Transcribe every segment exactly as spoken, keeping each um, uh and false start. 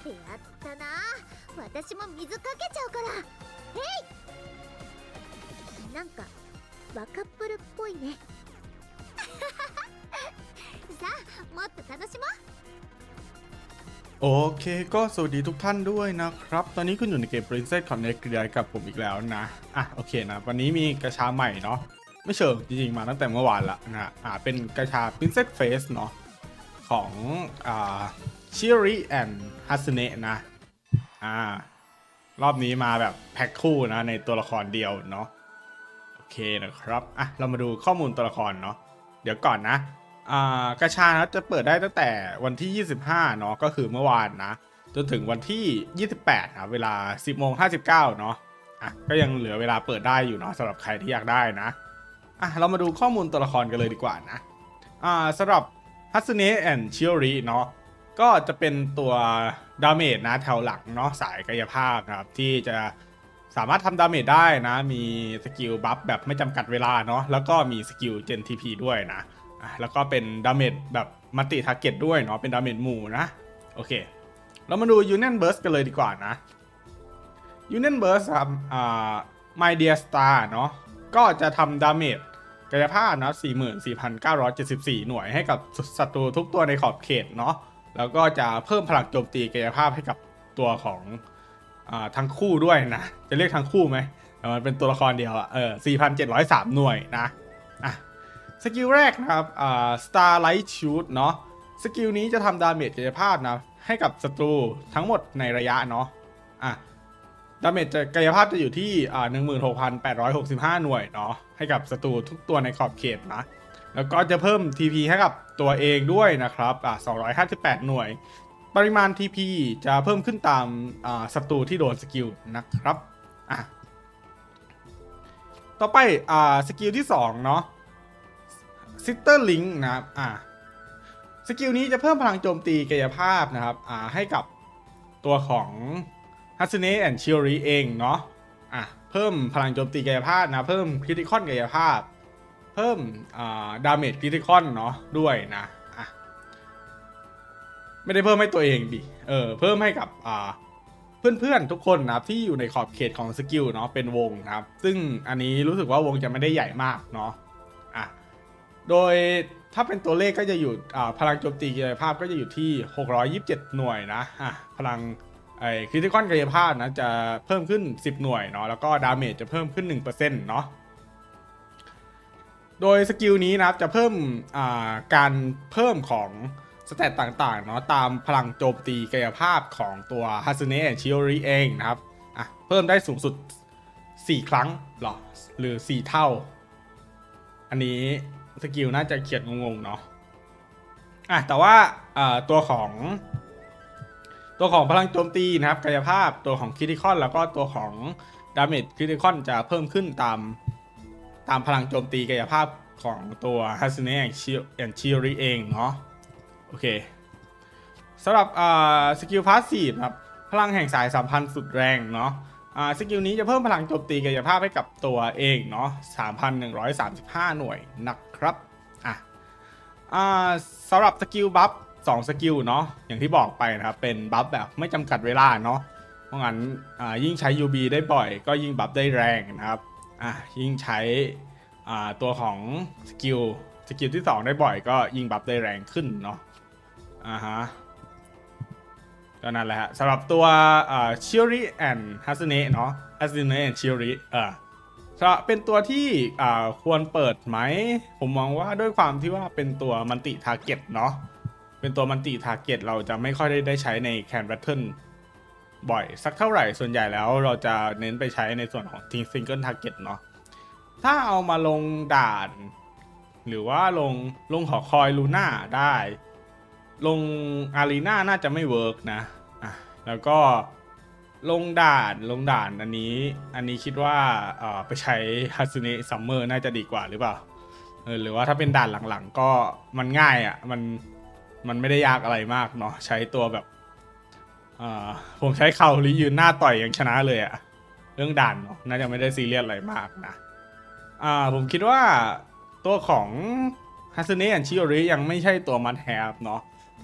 やったな。私も水かけちゃうから。えい。なんかバカップルっぽいね。さあもっと楽しもう。 โอเคก็สวัสดีทุกท่านด้วยนะครับตอนนี้คุณอยู่ในเกม Princess Connect กับผมอีกแล้วนะอ่ะโอเคนะวันนี้มีกระชาใหม่เนาะไม่เชิงจริงๆมาตั้งแต่เมื่อวานละนะอ่าเป็นกระชา Princess Face เนาะของอ่า Chiri and Hasune นะอ่ารอบนี้มาแบบแพ็คคู่นะในตัวละครเดียวเนาะโอเคนะครับอ่ะเรามาดูข้อมูลตัวละครเนาะเดี๋ยวก่อนนะอ่ากระชานะจะเปิดได้ตั้งแต่วันที่ยี่สิบห้าเนาะก็คือเมื่อวานนะจนถึงวันที่ยี่สิบแปดนะเวลา สิบโมงห้าสิบเก้า เนาะอ่ะก็ยังเหลือเวลาเปิดได้อยู่เนาะสำหรับใครที่อยากได้นะอ่ะเรามาดูข้อมูลตัวละครกันเลยดีกว่านะอ่าสำหรับ Hasune and Chiri เนาะก็จะเป็นตัวดาเมจนะแถวหลังเนาะสายกายภาพนะครับที่จะสามารถทำดาเมจได้นะมีสกิลบัฟแบบไม่จำกัดเวลาเนาะแล้วก็มีสกิลเจน ที พี ด้วยนะแล้วก็เป็นดาเมจแบบมัลติทาร์เก็ตด้วยเนาะเป็นดาเมจหมู่นะโอเคเรามาดู Union Burst กันเลยดีกว่านะ Union Burst ครับอ่า My Dear Star เนาะก็จะทำดาเมจกายภาพนะ สี่หมื่นสี่พันเก้าร้อยเจ็ดสิบสี่ หน่วยให้กับศัตรูทุกตัวในขอบเขตเนาะแล้วก็จะเพิ่มพลังโจมตีกายภาพให้กับตัวของอ่าทั้งคู่ด้วยนะจะเรียกทั้งคู่ไหมแต่มันเป็นตัวละครเดียวอะเออ สี่พันเจ็ดร้อยสาม หน่วยนะอ่ะสกิลแรกนะครับอ่า Starlight Shoot เนาะสกิลนี้จะทำดาเมจกายภาพนะให้กับศัตรูทั้งหมดในระยะเนาะอ่ะดาเมจกายภาพจะอยู่ที่อ่า หนึ่งหมื่นหกพันแปดร้อยหกสิบห้า หน่วยเนาะให้กับศัตรูทุกตัวในขอบเขตนะแล้วก็จะเพิ่ม ที พี ให้กับตัวเองด้วยนะครับอ่าสองร้อยห้าสิบแปด หน่วยปริมาณ ที พี จะเพิ่มขึ้นตามอ่าศัตรูที่โดนสกิลนะครับอ่ะต่อไปอ่าสกิลที่สองเนาะSister Link นะครับอ่าสกิลนี้จะเพิ่มพลังโจมตีกายภาพนะครับอ่าให้กับตัวของ Hasune and Chiri เองเนาะอ่ะเพิ่มพลังโจมตีกายภาพนะเพิ่มคริติคอลกายภาพเพิ่มอ่าดาเมจคริติคอลเนาะด้วยนะอ่ะไม่ได้เพิ่มให้ตัวเองดิเออเพิ่มให้กับอ่าเพื่อนๆทุกคนนะครับที่อยู่ในขอบเขตของสกิลเนาะเป็นวงนะครับซึ่งอันนี้รู้สึกว่าวงจะไม่ได้ใหญ่มากเนาะอ่ะโดยถ้าเป็นตัวเลขก็จะอยู่พลังโจมตีกายภาพก็จะอยู่ที่หกร้อยยี่สิบเจ็ดหน่วยนะอ่ะพลังไอ้คริติคอลกายภาพนะจะเพิ่มขึ้นสิบหน่วยเนาะแล้วก็ดาเมจจะเพิ่มขึ้น หนึ่งเปอร์เซ็นต์ เนาะโดยสกิลนี้นะครับจะเพิ่มการเพิ่มของสเตตต่างๆเนาะตามพลังโจมตีกายภาพของตัว Hasune and Chiri เองนะครับอ่ะเพิ่มได้สูงสุดสี่ครั้งหรอหรือสี่เท่าอันนี้สกิลน่าจะเขียนงงๆเนาะอ่ะแต่ว่าตัวของตัวของพลังโจมตีนะครับกายภาพตัวของคริติคอลแล้วก็ตัวของดาเมจคริติคอลจะเพิ่มขึ้นตามตามพลังโจมตีกายภาพของตัว Hasune and Chiri เองเนาะโอเคสำหรับสกิลพาสซีฟครับพลังแห่งสายสัมพันธ์สุดแรงเนาะสกิลนี้จะเพิ่มพลังโจมตีกายภาพให้กับตัวเองเนาะ สามพันหนึ่งร้อยสามสิบห้า หน่วยนะครับอ่ะสำหรับสกิลบัฟสองสกิลเนาะอย่างที่บอกไปนะครับเป็นบัฟแบบไม่จำกัดเวลาเนาะเพราะงั้นยิ่งใช้ ยู บี ได้บ่อยก็ยิ่งบัฟได้แรงนะครับอ่ะยิ่งใช้ตัวของสกิลสกิลที่สองได้บ่อยก็ยิ่งบัฟได้แรงขึ้นเนาะอ่าฮะก็นั่นแหละฮะสำหรับตัวChiri and Hasune เนาะ Hasune and Chiri เออเป็นตัวที่ควรเปิดไหมผมมองว่าด้วยความที่ว่าเป็นตัวมัลติทาร์เก็ตเนาะเป็นตัวมัลติทาร์เก็ตเราจะไม่ค่อยได้ได้ใช้ในแคนแบทเทิลบ่อยสักเท่าไหร่ส่วนใหญ่แล้วเราจะเน้นไปใช้ในส่วนของทีซิงเกิลทาร์เก็ตเนาะถ้าเอามาลงด่านหรือว่าลงลงหอคอยลูน่าได้ลงอารีนาน่าจะไม่เวิร์กนะอ่ะแล้วก็ลงด่านลงด่านอันนี้อันนี้คิดว่าเอ่อไปใช้ Hasune Summer น่าจะดีกว่าหรือเปล่าเออหรือว่าถ้าเป็นด่านหลังๆก็มันง่ายอ่ะมันมันไม่ได้ยากอะไรมากเนาะใช้ตัวแบบอ่าผมใช้เข่าหรือยืนหน้าต่อยยังชนะเลยอ่ะเรื่องด่านเนาะน่าจะไม่ได้ซีเรียสอะไรมากนะอ่าผมคิดว่าตัวของ Hasune and Chiri ยังไม่ใช่ตัวมัดแฮปเนาะผ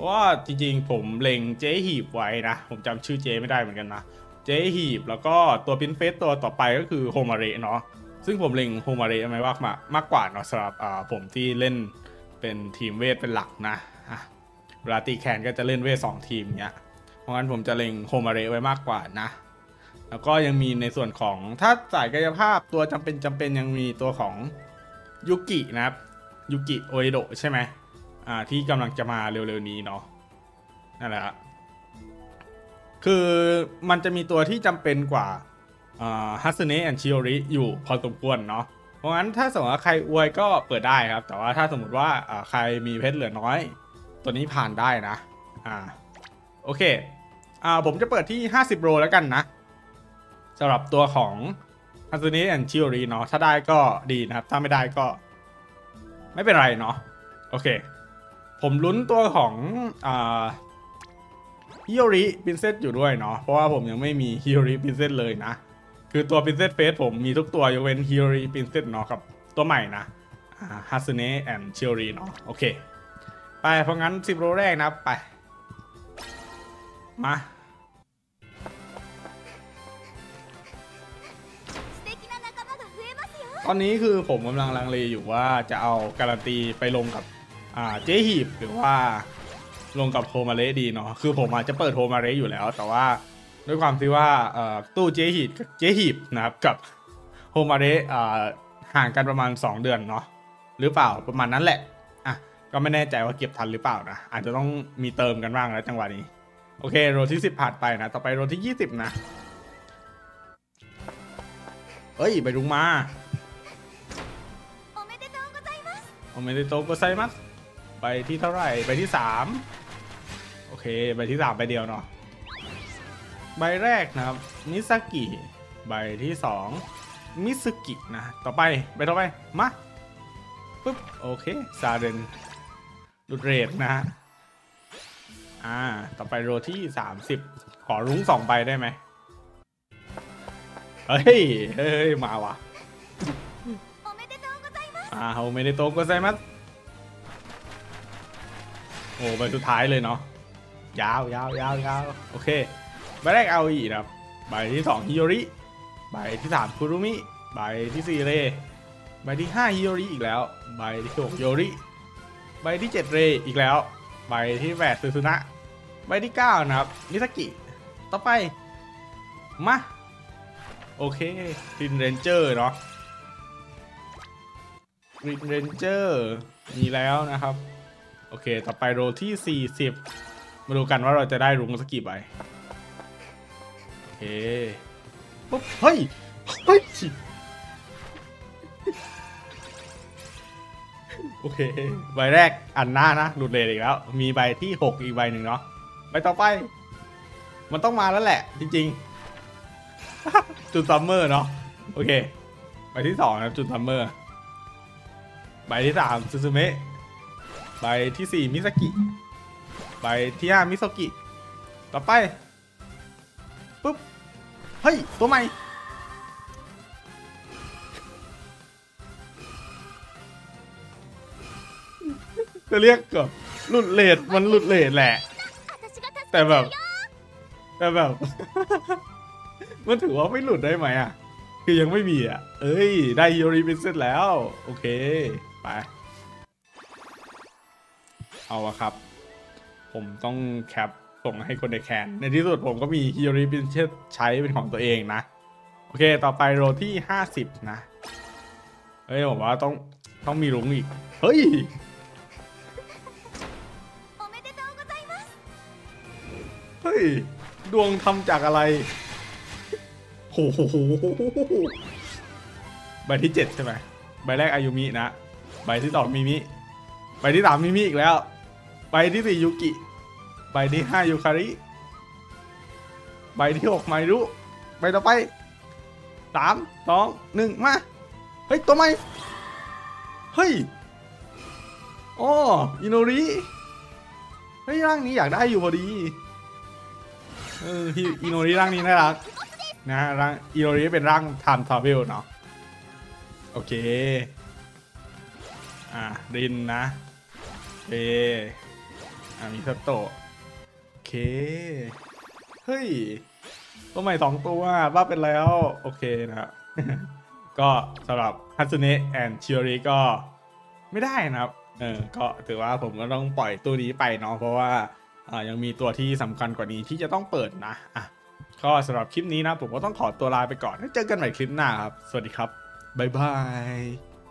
ราะว่าจริงๆผมเล็งเจ๊หีบไว้นะผมจำชื่อเจ๊ไม่ได้เหมือนกันนะเจ๊หีบแล้วก็ตัวพินเฟสตัวต่อไปก็คือโฮมาเระเนาะซึ่งผมเล็งโฮมาเระไม่ว่ามามากกว่าเนาะสำหรับอ่าผมที่เล่นเป็นทีมเวทเป็นหลักนะเวลาตีแคนก็จะเล่นเวทสองทีมเนี้ยเพราะงั้นผมจะเล็งโฮมาเระไว้มากกว่านะแล้วก็ยังมีในส่วนของถ้าสายกายภาพตัวจำเป็นจำเป็นยังมีตัวของยุกินะครับยุกิโอเอโดะใช่ไหมอ่าที่กำลังจะมาเร็วๆนี้เนาะนั่นแหละคือมันจะมีตัวที่จำเป็นกว่าฮัตสึเนะแอนชิโอริอยู่พอสมควรเนาะเพราะงั้นถ้าสมมติว่าใครอวยก็เปิดได้ครับแต่ว่าถ้าสมมติว่าใครมีเพชรเหลือน้อยตัวนี้ผ่านได้นะอ่าโอเคอ่าผมจะเปิดที่ห้าสิบโรแล้วกันนะสำหรับตัวของฮัตสึเนะแอนชิโอริเนาะถ้าได้ก็ดีนะครับถ้าไม่ได้ก็ไม่เป็นไรเนาะโอเคผมลุ้นตัวของอ่าฮิโอริพินเซสอยู่ด้วยเนาะเพราะว่าผมยังไม่มีฮิโอริพินเซสเลยนะคือตัวพินเซสเฟสผมมีทุกตัวยกเว้นฮิโอริพินเซสเนาะกับตัวใหม่นะฮัตสึเนะแอนชิโอริเนาะโอเคไปเพราะงั้นสิบโรแรกนะไปมาตอนนี้คือผมกำลังลังเลอยู่ว่าจะเอาการันตีไปลงกับอ่าเจ๊หีบหรือว่าลงกับโฮมาเระดีเนาะคือผมอาจจะเปิดโฮมาเระอยู่แล้วแต่ว่าด้วยความที่ว่าตู้เจ๊หีบเจ๊หีบนะครับกับโฮมาเระห่างกันประมาณสองเดือนเนาะหรือเปล่าประมาณนั้นแหละอ่ะก็ไม่แน่ใจว่าเก็บทันหรือเปล่านะอาจจะต้องมีเติมกันบ้างแล้วจังหวะนี้โอเคโรที่สิบผ่านไปนะต่อไปโรที่ยี่สิบนะเฮ้ยไปรุงมาโอเมเดโตะโกไซมัสใบที่เท่าไหร่ใบที่สามโอเคใบที่สามใบเดียวเนาะใบแรกนะครับมิซากิใบที่สองมิซึกินะต่อไปใบต่อไปมาปุ๊บโอเคซาเดนดูดเรทนะฮะอ่าต่อไปโรที่สามสิบขอรุ้งสองใบได้ไหมเฮ้ยเฮ้ยมาว่ะอ่าโอเมเดโตะโกไซมัสโอ้ใบสุดท้ายเลยเนาะยาวยาวยาวยาวโอเคใบแรกเอาอีนะครับใบที่สองฮิโอริใบที่สามคุรุมิใบที่สี่เรใบที่ห้าฮิโอริอีกแล้วใบที่หกฮิโอริใบที่เจ็ดเรอีกแล้วใบที่แปดซูซุนะใบที่เก้านะครับมิซากิต่อไปมาโอเคกรีนเรนเจอร์เนาะกรีนเรนเจอร์มีแล้วนะครับโอเคต่อไปโรที่สี่สิบมาดูกันว่าเราจะได้รุ้งสักกี่ใบโอเคปุ๊บเฮ้ยเฮ้ยโอเคใบแรกอันหน้านะหลุดเลทอีกแล้วมีใบที่หกอีกใบหนึ่งเนาะใบต่อไปมันต้องมาแล้วแหละจริงๆจุดซัมเมอร์เนาะโอเคใบที่สองนะจุดซัมเมอร์ใบที่สามซูซูเมะใบที่สี่มิซากิใบที่ห้ามิโซกิต่อไปปุ๊บเฮ้ยตัวใหม่จะเรียกก็หลุดเลทมันหลุดเลทแหละแต่แบบแต่แบบ มันถือว่าไม่หลุดได้ไหมอ่ะคือยังไม่มีอ่ะเอ้ยได้ฮิโอริเป็นเสร็จแล้วโอเคไปเอาอะครับผมต้องแคปส่งให้คนในแคนในที่สุดผมก็มีฮิโอริเป็นใช้เป็นของตัวเองนะโอเคต่อไปโรที่ห้าสิบนะเฮ้ยผมว่าต้องต้องมีรุ้งอีกเฮ้ยเฮ้ยดวงทำจากอะไรโอ้โหใบที่เจ็ดใช่ไหมใบแรกอายุมินะใบที่สองมิมิใบที่สามมิมิอีกแล้วใบที่สี่ยูกิใบที่ห้ายูคาริใบที่หกไมรุใบต่อไปสามสองหนึ่งมาเฮ้ยตัวใหม่เฮ้ยอ๋ออิโนริเฮ้ยร่างนี้อยากได้อยู่พอดีเอออิโนริร่างนี้น่ารักนะร่างอิโนริเป็นร่างไทม์ทราเวลเนาะโอเคอ่ารินนะเออ่ามีเทอร์โตโอเคเฮ้ยตัวใหม่สองตัวว่าเป็นแล้วโอเคนะครับ ก็สำหรับฮัตสึเนะแอนชิโอริก็ไม่ได้นะครับเออก็ถือว่าผมก็ต้องปล่อยตัวนี้ไปเนาะเพราะว่าอ่ายังมีตัวที่สำคัญกว่านี้ที่จะต้องเปิดนะอ่ะก็สำหรับคลิปนี้นะผมก็ต้องขอตัวลาไปก่อนแล้วเจอกันใหม่คลิปหน้าครับสวัสดีครับบ๊ายบาย